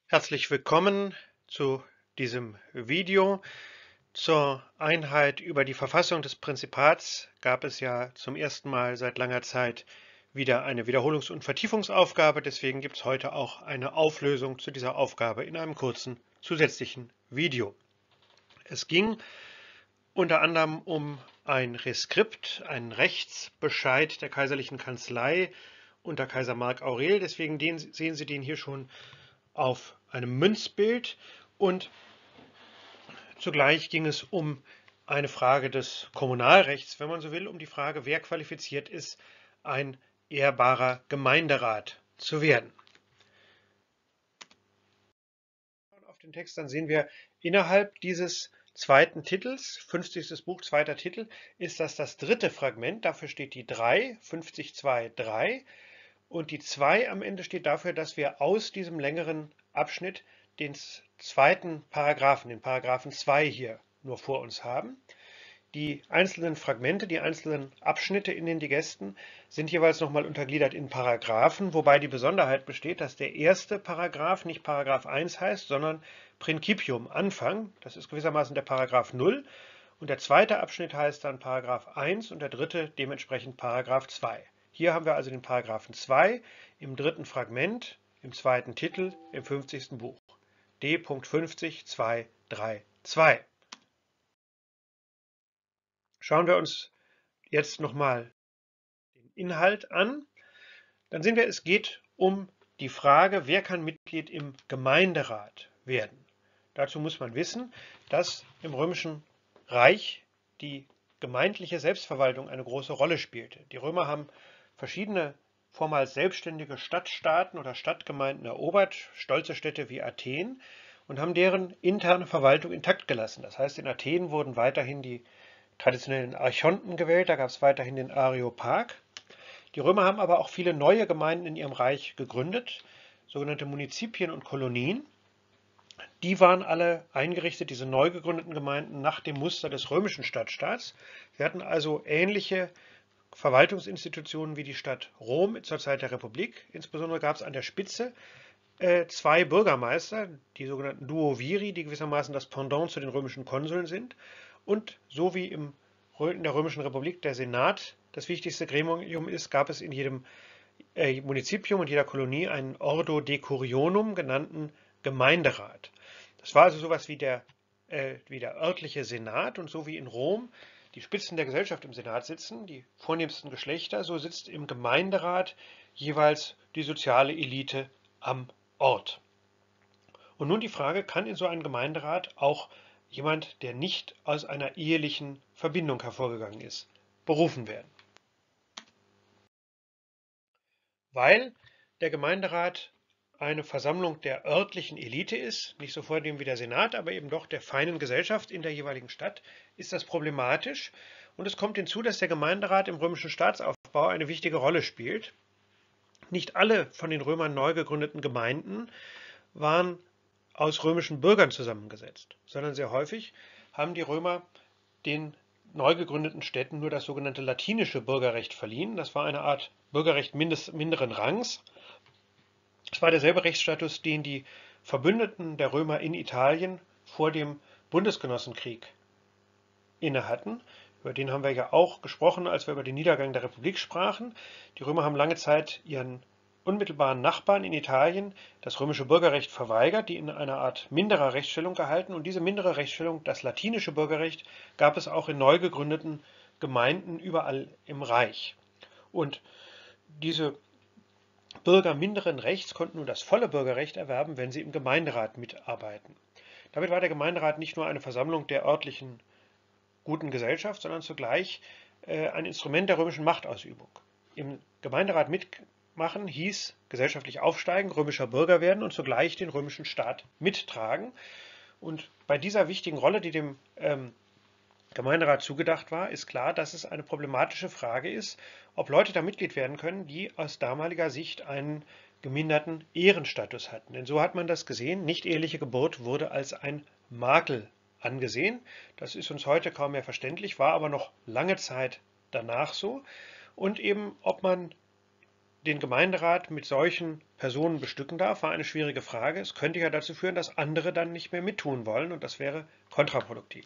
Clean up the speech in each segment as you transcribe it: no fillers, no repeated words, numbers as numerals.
Herzlich willkommen zu diesem Video. Zur Einheit über die Verfassung des Prinzipats gab es ja zum ersten Mal seit langer Zeit wieder eine Wiederholungs- und Vertiefungsaufgabe. Deswegen gibt es heute auch eine Auflösung zu dieser Aufgabe in einem kurzen zusätzlichen Video. Es ging unter anderem um ein Reskript, einen Rechtsbescheid der kaiserlichen Kanzlei unter Kaiser Mark Aurel. Deswegen sehen Sie den hier schon auf einem Münzbild, und zugleich ging es um eine Frage des Kommunalrechts, wenn man so will, um die Frage, wer qualifiziert ist, ein ehrbarer Gemeinderat zu werden. Auf den Text, dann sehen wir, innerhalb dieses zweiten Titels, 50. Buch, zweiter Titel, ist das dritte Fragment. Dafür steht die 3, 50.2, 3. Und die 2 am Ende steht dafür, dass wir aus diesem längeren Abschnitt den zweiten Paragraphen, den Paragraphen 2 hier nur vor uns haben. Die einzelnen Fragmente, die einzelnen Abschnitte in den Digesten sind jeweils nochmal untergliedert in Paragraphen, wobei die Besonderheit besteht, dass der erste Paragraph nicht Paragraph 1 heißt, sondern Principium, Anfang. Das ist gewissermaßen der Paragraph 0. Und der zweite Abschnitt heißt dann Paragraph 1 und der dritte dementsprechend Paragraph 2. Hier haben wir also den Paragraphen 2 im dritten Fragment, im zweiten Titel, im 50. Buch. D.50 232. Schauen wir uns jetzt nochmal den Inhalt an. Dann sehen wir, es geht um die Frage, wer kann Mitglied im Gemeinderat werden. Dazu muss man wissen, dass im Römischen Reich die gemeindliche Selbstverwaltung eine große Rolle spielte. Die Römer haben verschiedene vormals selbstständige Stadtstaaten oder Stadtgemeinden erobert, stolze Städte wie Athen, und haben deren interne Verwaltung intakt gelassen. Das heißt, in Athen wurden weiterhin die traditionellen Archonten gewählt, da gab es weiterhin den Areopag. Die Römer haben aber auch viele neue Gemeinden in ihrem Reich gegründet, sogenannte Munizipien und Kolonien. Die waren alle eingerichtet, diese neu gegründeten Gemeinden, nach dem Muster des römischen Stadtstaats. Sie hatten also ähnliche Verwaltungsinstitutionen wie die Stadt Rom zur Zeit der Republik. Insbesondere gab es an der Spitze zwei Bürgermeister, die sogenannten Duoviri, die gewissermaßen das Pendant zu den römischen Konsuln sind. Und so wie in der Römischen Republik der Senat das wichtigste Gremium ist, gab es in jedem Munizipium und jeder Kolonie einen Ordo Decurionum genannten Gemeinderat. Das war also sowas wie der örtliche Senat, und so wie in Rom die Spitzen der Gesellschaft im Senat sitzen, die vornehmsten Geschlechter, so sitzt im Gemeinderat jeweils die soziale Elite am Ort. Und nun die Frage, kann in so einen Gemeinderat auch jemand, der nicht aus einer ehelichen Verbindung hervorgegangen ist, berufen werden? Weil der Gemeinderat eine Versammlung der örtlichen Elite ist, nicht so vornehm wie der Senat, aber eben doch der feinen Gesellschaft in der jeweiligen Stadt, ist das problematisch. Und es kommt hinzu, dass der Gemeinderat im römischen Staatsaufbau eine wichtige Rolle spielt. Nicht alle von den Römern neu gegründeten Gemeinden waren aus römischen Bürgern zusammengesetzt, sondern sehr häufig haben die Römer den neu gegründeten Städten nur das sogenannte latinische Bürgerrecht verliehen. Das war eine Art Bürgerrecht minderen Rangs. Es war derselbe Rechtsstatus, den die Verbündeten der Römer in Italien vor dem Bundesgenossenkrieg innehatten. Über den haben wir ja auch gesprochen, als wir über den Niedergang der Republik sprachen. Die Römer haben lange Zeit ihren unmittelbaren Nachbarn in Italien das römische Bürgerrecht verweigert, die in einer Art minderer Rechtsstellung gehalten. Und diese mindere Rechtsstellung, das latinische Bürgerrecht, gab es auch in neu gegründeten Gemeinden überall im Reich. Und diese Bürger minderen Rechts konnten nun das volle Bürgerrecht erwerben, wenn sie im Gemeinderat mitarbeiten. Damit war der Gemeinderat nicht nur eine Versammlung der örtlichen guten Gesellschaft, sondern zugleich ein Instrument der römischen Machtausübung. Im Gemeinderat mitmachen hieß gesellschaftlich aufsteigen, römischer Bürger werden und zugleich den römischen Staat mittragen. Und bei dieser wichtigen Rolle, die dem Gemeinderat zugedacht war, ist klar, dass es eine problematische Frage ist, ob Leute da Mitglied werden können, die aus damaliger Sicht einen geminderten Ehrenstatus hatten. Denn so hat man das gesehen, nicht-eheliche Geburt wurde als ein Makel angesehen. Das ist uns heute kaum mehr verständlich, war aber noch lange Zeit danach so. Und eben, ob man den Gemeinderat mit solchen Personen bestücken darf, war eine schwierige Frage. Es könnte ja dazu führen, dass andere dann nicht mehr mittun wollen und das wäre kontraproduktiv.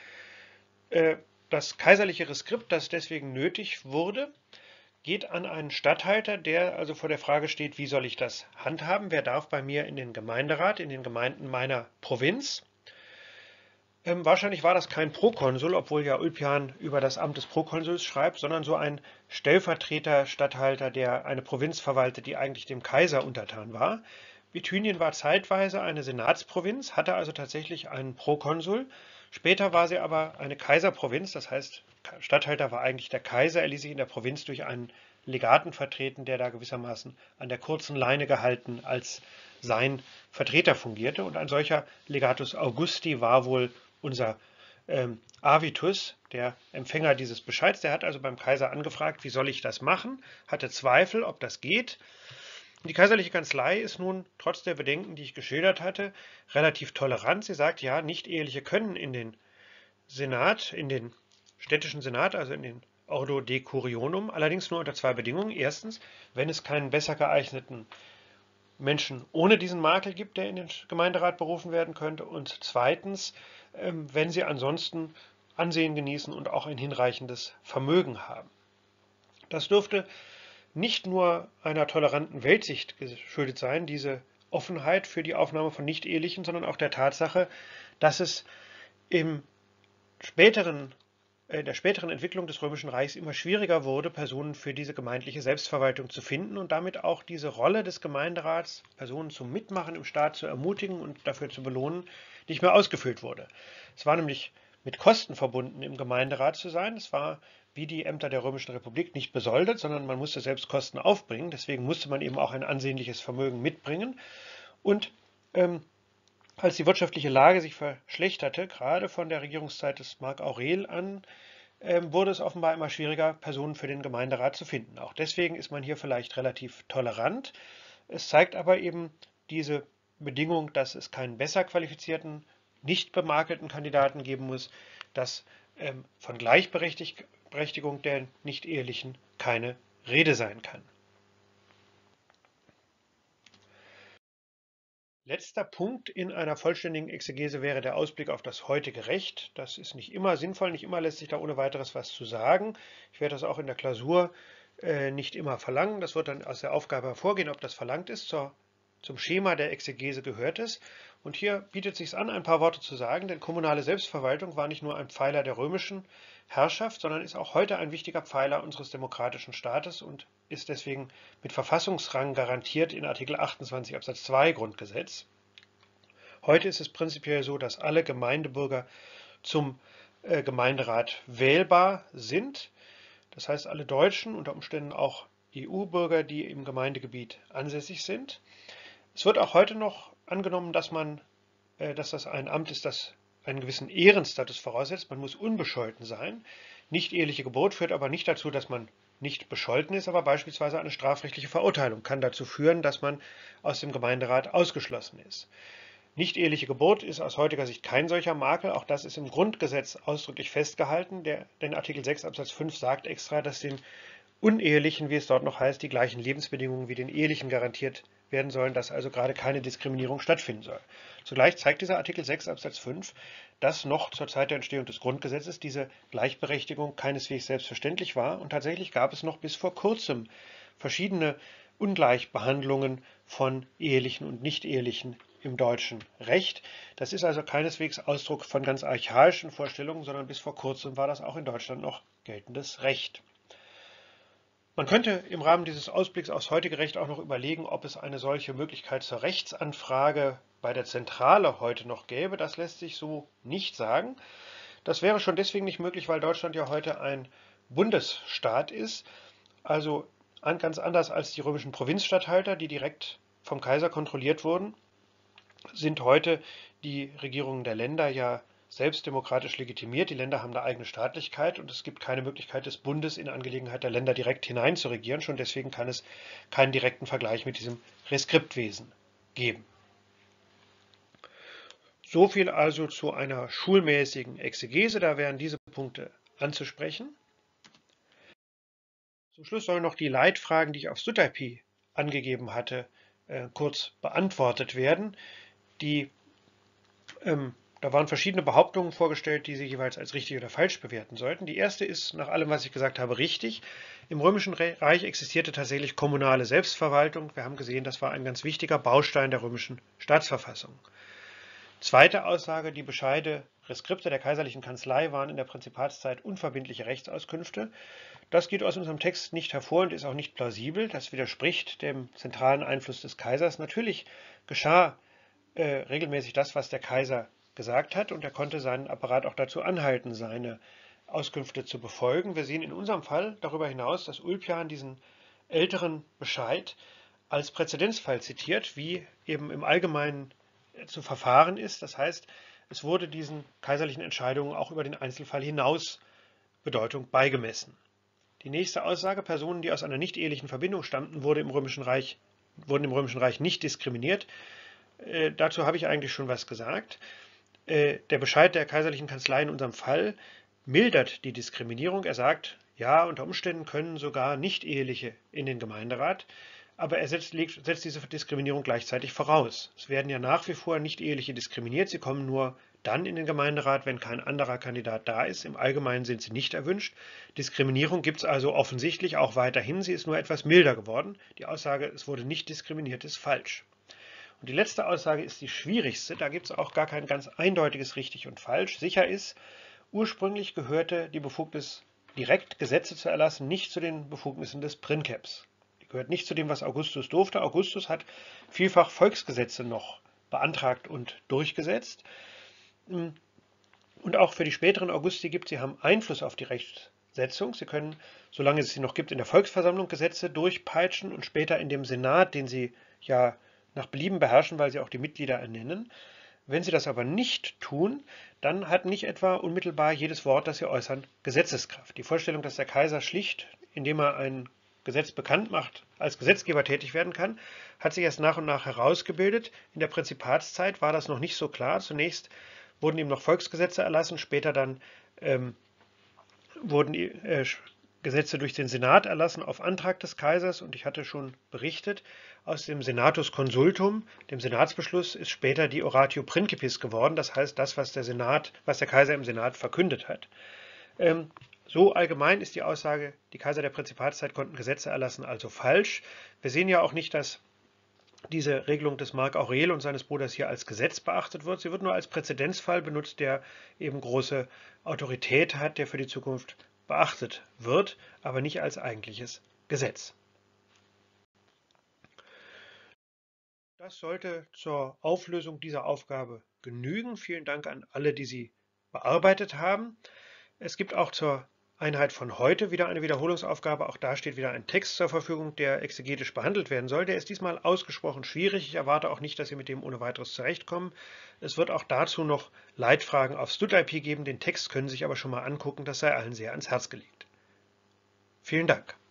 Das kaiserliche Reskript, das deswegen nötig wurde, geht an einen Statthalter, der also vor der Frage steht, wie soll ich das handhaben? Wer darf bei mir in den Gemeinderat, in den Gemeinden meiner Provinz? Wahrscheinlich war das kein Prokonsul, obwohl ja Ulpian über das Amt des Prokonsuls schreibt, sondern so ein Stellvertreter-Statthalter, der eine Provinz verwaltet, die eigentlich dem Kaiser untertan war. Bithynien war zeitweise eine Senatsprovinz, hatte also tatsächlich einen Prokonsul. Später war sie aber eine Kaiserprovinz, das heißt, Statthalter war eigentlich der Kaiser. Er ließ sich in der Provinz durch einen Legaten vertreten, der da gewissermaßen an der kurzen Leine gehalten als sein Vertreter fungierte. Und ein solcher Legatus Augusti war wohl unser Avitus, der Empfänger dieses Bescheids. Der hat also beim Kaiser angefragt, wie soll ich das machen, hatte Zweifel, ob das geht. Die kaiserliche Kanzlei ist nun, trotz der Bedenken, die ich geschildert hatte, relativ tolerant. Sie sagt, ja, Nicht-Eheliche können in den Senat, in den städtischen Senat, also in den Ordo Decurionum, allerdings nur unter zwei Bedingungen. Erstens, wenn es keinen besser geeigneten Menschen ohne diesen Makel gibt, der in den Gemeinderat berufen werden könnte. Und zweitens, wenn sie ansonsten Ansehen genießen und auch ein hinreichendes Vermögen haben. Das dürfte nicht nur einer toleranten Weltsicht geschuldet sein, diese Offenheit für die Aufnahme von Nicht-Ehelichen, sondern auch der Tatsache, dass es in der späteren Entwicklung des Römischen Reichs immer schwieriger wurde, Personen für diese gemeindliche Selbstverwaltung zu finden und damit auch diese Rolle des Gemeinderats, Personen zum Mitmachen im Staat zu ermutigen und dafür zu belohnen, nicht mehr ausgefüllt wurde. Es war nämlich mit Kosten verbunden, im Gemeinderat zu sein. Es war wie die Ämter der Römischen Republik nicht besoldet, sondern man musste selbst Kosten aufbringen. Deswegen musste man eben auch ein ansehnliches Vermögen mitbringen. Und als die wirtschaftliche Lage sich verschlechterte, gerade von der Regierungszeit des Mark Aurel an, wurde es offenbar immer schwieriger, Personen für den Gemeinderat zu finden. Auch deswegen ist man hier vielleicht relativ tolerant. Es zeigt aber eben diese Bedingung, dass es keinen besser qualifizierten, nicht bemakelten Kandidaten geben muss, dass von Gleichberechtigung der Nicht-Ehelichen keine Rede sein kann. Letzter Punkt in einer vollständigen Exegese wäre der Ausblick auf das heutige Recht. Das ist nicht immer sinnvoll, nicht immer lässt sich da ohne weiteres was zu sagen. Ich werde das auch in der Klausur nicht immer verlangen. Das wird dann aus der Aufgabe hervorgehen, ob das verlangt ist. Zum Schema der Exegese gehört es. Und hier bietet es sich an, ein paar Worte zu sagen, denn kommunale Selbstverwaltung war nicht nur ein Pfeiler der römischen Herrschaft, sondern ist auch heute ein wichtiger Pfeiler unseres demokratischen Staates und ist deswegen mit Verfassungsrang garantiert in Artikel 28 Absatz 2 Grundgesetz. Heute ist es prinzipiell so, dass alle Gemeindebürger zum Gemeinderat wählbar sind. Das heißt, alle Deutschen, unter Umständen auch EU-Bürger, die im Gemeindegebiet ansässig sind. Es wird auch heute noch angenommen, dass das ein Amt ist, das einen gewissen Ehrenstatus voraussetzt. Man muss unbescholten sein. Nicht-eheliche Geburt führt aber nicht dazu, dass man nicht bescholten ist, aber beispielsweise eine strafrechtliche Verurteilung kann dazu führen, dass man aus dem Gemeinderat ausgeschlossen ist. Nicht-eheliche Geburt ist aus heutiger Sicht kein solcher Makel. Auch das ist im Grundgesetz ausdrücklich festgehalten. Denn Artikel 6 Absatz 5 sagt extra, dass den Unehelichen, wie es dort noch heißt, die gleichen Lebensbedingungen wie den Ehelichen garantiert werden sollen, dass also gerade keine Diskriminierung stattfinden soll. Zugleich zeigt dieser Artikel 6 Absatz 5, dass noch zur Zeit der Entstehung des Grundgesetzes diese Gleichberechtigung keineswegs selbstverständlich war und tatsächlich gab es noch bis vor kurzem verschiedene Ungleichbehandlungen von Ehelichen und Nicht-Ehelichen im deutschen Recht. Das ist also keineswegs Ausdruck von ganz archaischen Vorstellungen, sondern bis vor kurzem war das auch in Deutschland noch geltendes Recht. Man könnte im Rahmen dieses Ausblicks aufs heutige Recht auch noch überlegen, ob es eine solche Möglichkeit zur Rechtsanfrage bei der Zentrale heute noch gäbe. Das lässt sich so nicht sagen. Das wäre schon deswegen nicht möglich, weil Deutschland ja heute ein Bundesstaat ist, also ganz anders als die römischen Provinzstatthalter, die direkt vom Kaiser kontrolliert wurden, sind heute die Regierungen der Länder ja selbst demokratisch legitimiert. Die Länder haben eine eigene Staatlichkeit und es gibt keine Möglichkeit des Bundes in Angelegenheit der Länder direkt hinein zu regieren. Schon deswegen kann es keinen direkten Vergleich mit diesem Reskriptwesen geben. So viel also zu einer schulmäßigen Exegese. Da wären diese Punkte anzusprechen. Zum Schluss sollen noch die Leitfragen, die ich auf StudIP angegeben hatte, kurz beantwortet werden. Da waren verschiedene Behauptungen vorgestellt, die Sie jeweils als richtig oder falsch bewerten sollten. Die erste ist nach allem, was ich gesagt habe, richtig. Im Römischen Reich existierte tatsächlich kommunale Selbstverwaltung. Wir haben gesehen, das war ein ganz wichtiger Baustein der römischen Staatsverfassung. Zweite Aussage, die Bescheide, Reskripte der kaiserlichen Kanzlei waren in der Prinzipatszeit unverbindliche Rechtsauskünfte. Das geht aus unserem Text nicht hervor und ist auch nicht plausibel. Das widerspricht dem zentralen Einfluss des Kaisers. Natürlich geschah regelmäßig das, was der Kaiser gesagt hat, und er konnte seinen Apparat auch dazu anhalten, seine Auskünfte zu befolgen. Wir sehen in unserem Fall darüber hinaus, dass Ulpian diesen älteren Bescheid als Präzedenzfall zitiert, wie eben im Allgemeinen zu verfahren ist. Das heißt, es wurde diesen kaiserlichen Entscheidungen auch über den Einzelfall hinaus Bedeutung beigemessen. Die nächste Aussage, Personen, die aus einer nicht-ehelichen Verbindung stammten, wurden im Römischen Reich nicht diskriminiert. Dazu habe ich eigentlich schon was gesagt. Der Bescheid der kaiserlichen Kanzlei in unserem Fall mildert die Diskriminierung. Er sagt, ja, unter Umständen können sogar Nicht-Eheliche in den Gemeinderat, aber er setzt diese Diskriminierung gleichzeitig voraus. Es werden ja nach wie vor Nicht-Eheliche diskriminiert. Sie kommen nur dann in den Gemeinderat, wenn kein anderer Kandidat da ist. Im Allgemeinen sind sie nicht erwünscht. Diskriminierung gibt es also offensichtlich auch weiterhin. Sie ist nur etwas milder geworden. Die Aussage, es wurde nicht diskriminiert, ist falsch. Und die letzte Aussage ist die schwierigste. Da gibt es auch gar kein ganz eindeutiges richtig und falsch. Sicher ist, ursprünglich gehörte die Befugnis, direkt Gesetze zu erlassen, nicht zu den Befugnissen des Princeps. Die gehört nicht zu dem, was Augustus durfte. Augustus hat vielfach Volksgesetze noch beantragt und durchgesetzt. Und auch für die späteren Augusti gibt, sie haben Einfluss auf die Rechtssetzung. Sie können, solange es sie noch gibt, in der Volksversammlung Gesetze durchpeitschen und später in dem Senat, den sie ja nach Belieben beherrschen, weil sie auch die Mitglieder ernennen. Wenn sie das aber nicht tun, dann hat nicht etwa unmittelbar jedes Wort, das sie äußern, Gesetzeskraft. Die Vorstellung, dass der Kaiser schlicht, indem er ein Gesetz bekannt macht, als Gesetzgeber tätig werden kann, hat sich erst nach und nach herausgebildet. In der Prinzipatszeit war das noch nicht so klar. Zunächst wurden ihm noch Volksgesetze erlassen, später dann wurden Gesetze durch den Senat erlassen auf Antrag des Kaisers, und ich hatte schon berichtet, aus dem Senatus Consultum, dem Senatsbeschluss, ist später die Oratio Principis geworden, das heißt das, was der Kaiser im Senat verkündet hat. So allgemein ist die Aussage, die Kaiser der Prinzipatszeit konnten Gesetze erlassen, also falsch. Wir sehen ja auch nicht, dass diese Regelung des Marc Aurel und seines Bruders hier als Gesetz beachtet wird. Sie wird nur als Präzedenzfall benutzt, der eben große Autorität hat, der für die Zukunft beachtet wird, aber nicht als eigentliches Gesetz. Das sollte zur Auflösung dieser Aufgabe genügen. Vielen Dank an alle, die sie bearbeitet haben. Es gibt auch zur Einheit von heute wieder eine Wiederholungsaufgabe. Auch da steht wieder ein Text zur Verfügung, der exegetisch behandelt werden soll. Der ist diesmal ausgesprochen schwierig. Ich erwarte auch nicht, dass Sie mit dem ohne weiteres zurechtkommen. Es wird auch dazu noch Leitfragen auf StudIP geben. Den Text können Sie sich aber schon mal angucken. Das sei allen sehr ans Herz gelegt. Vielen Dank.